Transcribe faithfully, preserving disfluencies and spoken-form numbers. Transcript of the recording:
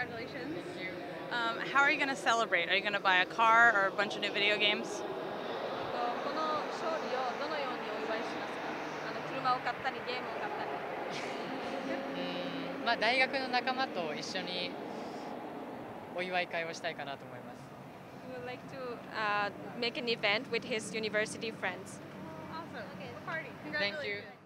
Congratulations. Thank you. Um, how are you going to celebrate? Are you going to buy a car or a bunch of new video games? この勝利をどのようにお祝いしますか？あの車を買ったりゲームを買ったり。 うーん、まあ大学の仲間と一緒にお祝い会をしたいかなと思います。 He would like to uh, make an event with his university friends. Awesome. Okay. A party. Thank you. Congratulations.